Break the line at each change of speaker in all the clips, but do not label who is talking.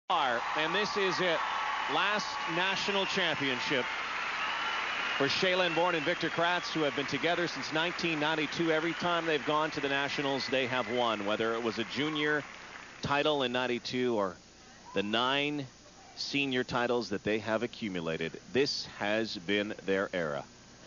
And this is it. Last national championship for Shaylin Bourne and Victor Kratz, who have been together since 1992. Every time they've gone to the Nationals, they have won, whether it was a junior title in 92 or the 9 senior titles that they have accumulated. This has been their era.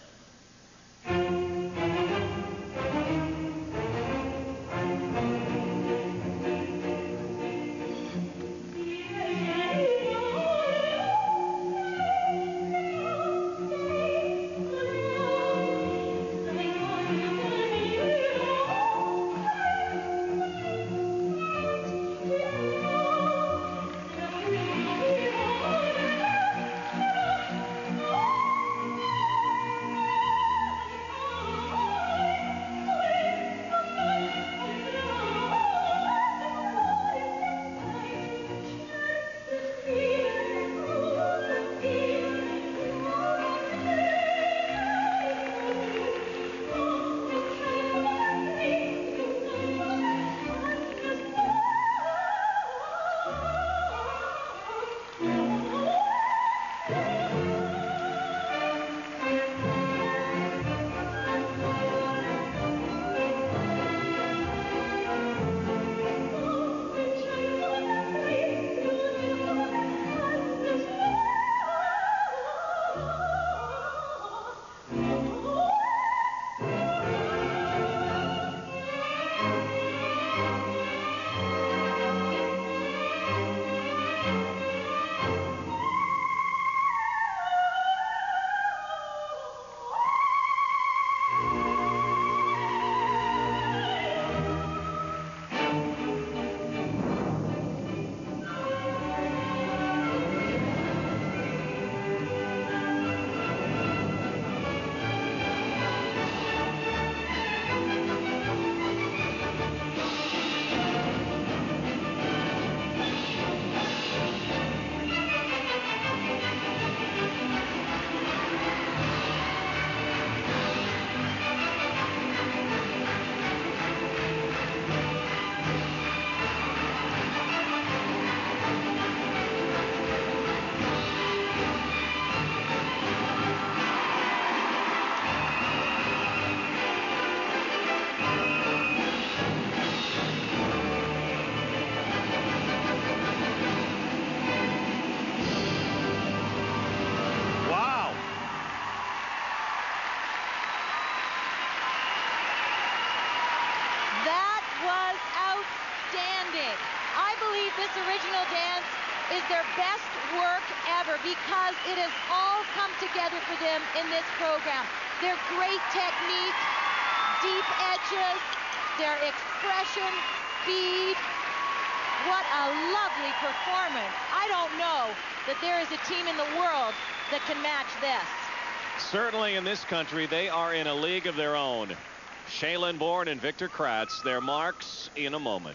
This original dance is their best work ever because it has all come together for them in this program. Their great technique, deep edges, their expression, speed. What a lovely performance. I don't know that there is a team in the world that can match this.
Certainly in this country, they are in a league of their own. Shaylin Bourne and Victor Kratz, their marks in a moment.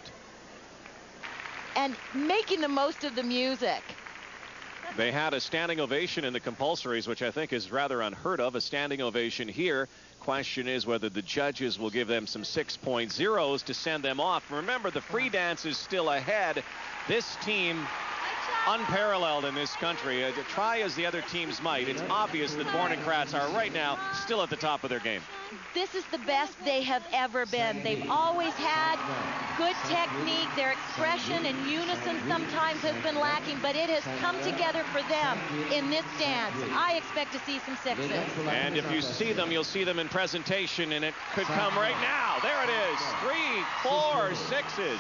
And making the most of the music.
They had a standing ovation in the compulsories, which I think is rather unheard of, a standing ovation here. Question is whether the judges will give them some 6.0s to send them off. Remember, the free dance is still ahead. This team, unparalleled in this country. Try as the other teams might, it's obvious that Bourne and Kratz are right now still at the top of their game.
This is the best they have ever been. They've always had good technique. Their expression and unison sometimes has been lacking, but it has come together for them in this dance. I expect to see some 6s.
And if you see them, you'll see them in presentation, and it could come right now. There it is. 3, 4, 6s.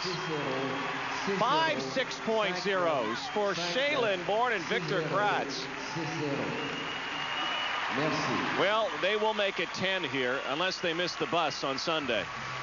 5 6.0s for Shaylin Bourne and Victor Kratz. Well, they will make it 10 here unless they miss the bus on Sunday.